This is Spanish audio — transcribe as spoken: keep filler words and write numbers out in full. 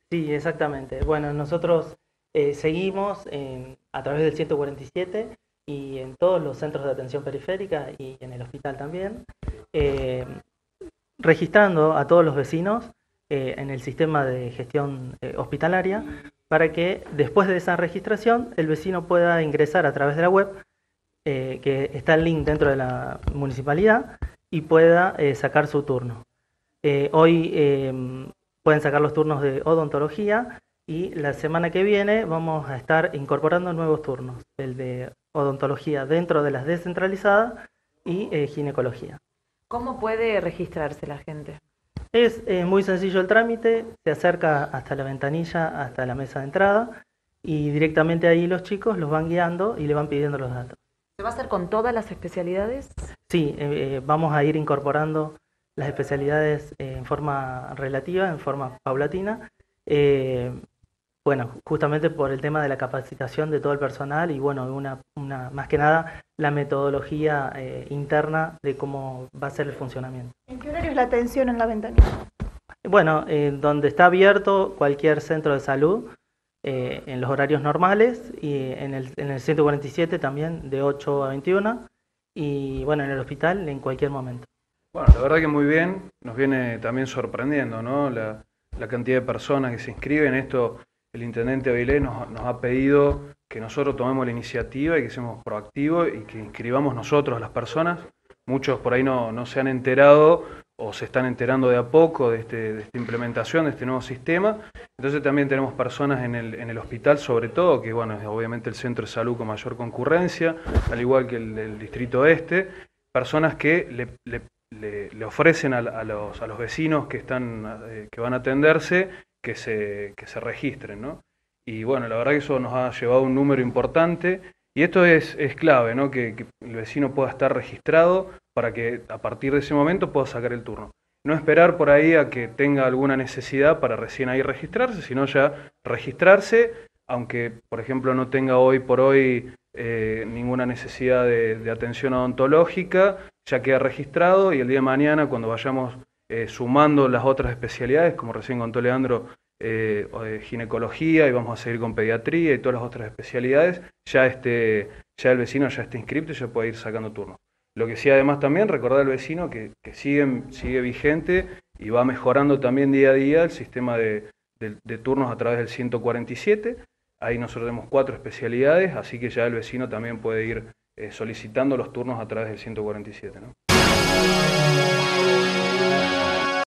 Sí, exactamente. Bueno, nosotros eh, seguimos en- a través del ciento cuarenta y siete y en todos los centros de atención periférica y en el hospital también, eh, registrando a todos los vecinos eh, en el sistema de gestión eh, hospitalaria para que después de esa registración el vecino pueda ingresar a través de la web, eh, que está el link dentro de la municipalidad, y pueda eh, sacar su turno. Eh, hoy eh, pueden sacar los turnos de odontología y la semana que viene vamos a estar incorporando nuevos turnos, el de odontología dentro de las descentralizadas y eh, ginecología. ¿Cómo puede registrarse la gente? Es eh, muy sencillo el trámite, se acerca hasta la ventanilla, hasta la mesa de entrada y directamente ahí los chicos los van guiando y le van pidiendo los datos. ¿Se va a hacer con todas las especialidades? Sí, eh, eh, vamos a ir incorporando las especialidades eh, en forma relativa, en forma paulatina. Eh, bueno, justamente por el tema de la capacitación de todo el personal y bueno, una, una, más que nada la metodología eh, interna de cómo va a ser el funcionamiento. ¿En qué horario es la atención en la ventanilla? Bueno, eh, donde está abierto cualquier centro de salud, eh, en los horarios normales, y en el, en el ciento cuarenta y siete también de ocho a veintiuna, y bueno, en el hospital en cualquier momento. Bueno, la verdad que muy bien, nos viene también sorprendiendo, ¿no? La, la cantidad de personas que se inscriben. Esto, el intendente Avilés nos, nos ha pedido que nosotros tomemos la iniciativa y que seamos proactivos y que inscribamos nosotros a las personas. Muchos por ahí no, no se han enterado o se están enterando de a poco de, este, de esta implementación, de este nuevo sistema. Entonces también tenemos personas en el, en el hospital, sobre todo, que bueno, es obviamente el centro de salud con mayor concurrencia, al igual que el del distrito este, personas que le, le, le, le ofrecen a, a, los, a los vecinos que, están, eh, que van a atenderse que se, que se registren, ¿no? Y bueno, la verdad que eso nos ha llevado un número importante. Y esto es, es clave, ¿no? Que, que el vecino pueda estar registrado para que a partir de ese momento pueda sacar el turno. No esperar por ahí a que tenga alguna necesidad para recién ahí registrarse, sino ya registrarse, aunque por ejemplo no tenga hoy por hoy eh, ninguna necesidad de, de atención odontológica, ya queda registrado y el día de mañana cuando vayamos eh, sumando las otras especialidades, como recién contó Leandro, Eh, o de ginecología y vamos a seguir con pediatría y todas las otras especialidades, ya, este, ya el vecino ya está inscrito y ya puede ir sacando turno. Lo que sí además también recordar al vecino que, que sigue, sigue vigente y va mejorando también día a día el sistema de, de, de turnos a través del ciento cuarenta y siete. Ahí nosotros tenemos cuatro especialidades, así que ya el vecino también puede ir eh, solicitando los turnos a través del ciento cuarenta y siete, ¿no?